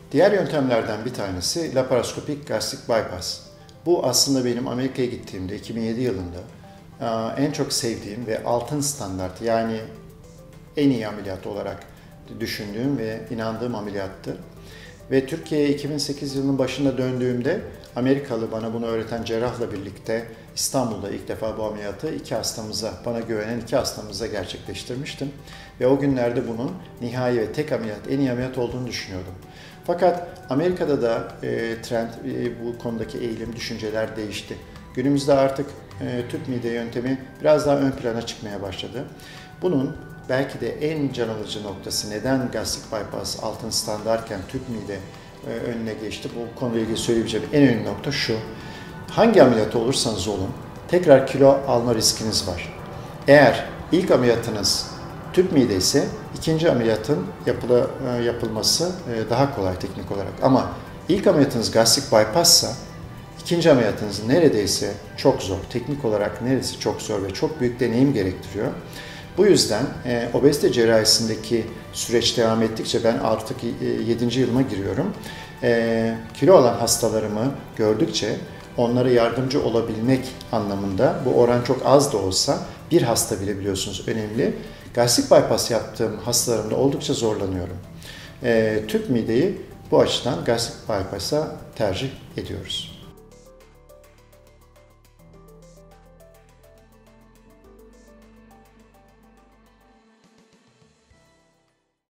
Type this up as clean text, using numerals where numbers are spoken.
Diğer yöntemlerden bir tanesi laparoskopik gastrik bypass. Bu aslında benim Amerika'ya gittiğimde 2007 yılında en çok sevdiğim ve altın standart, yani en iyi ameliyat olarak düşündüğüm ve inandığım ameliyattı. Ve Türkiye'ye 2008 yılının başında döndüğümde Amerikalı bana bunu öğreten cerrahla birlikte İstanbul'da ilk defa bu ameliyatı bana güvenen iki hastamıza gerçekleştirmiştim. Ve o günlerde bunun nihai ve tek ameliyat, en iyi ameliyat olduğunu düşünüyordum. Fakat Amerika'da da trend, bu konudaki eğilim, düşünceler değişti. Günümüzde artık tüp mide yöntemi biraz daha ön plana çıkmaya başladı. Bunun belki de en can alıcı noktası, neden gastrik bypass altın standartken tüp mide önüne geçti, bu konuyla ilgili söyleyebileceğim en önemli nokta şu: hangi ameliyat olursanız olun tekrar kilo alma riskiniz var. Eğer ilk ameliyatınız tüp mide ise ikinci ameliyatın yapılması daha kolay teknik olarak. Ama ilk ameliyatınız gastrik bypass'sa ikinci ameliyatınız neredeyse çok zor. Teknik olarak neredeyse çok zor ve çok büyük deneyim gerektiriyor. Bu yüzden obezite cerrahisindeki süreç devam ettikçe, ben artık 7. yılıma giriyorum. Kilo alan hastalarımı gördükçe onlara yardımcı olabilmek anlamında, bu oran çok az da olsa, bir hasta bile biliyorsunuz önemli, gastrik bypass yaptığım hastalarımda oldukça zorlanıyorum. Tüp mideyi bu açıdan gastrik bypass'a tercih ediyoruz.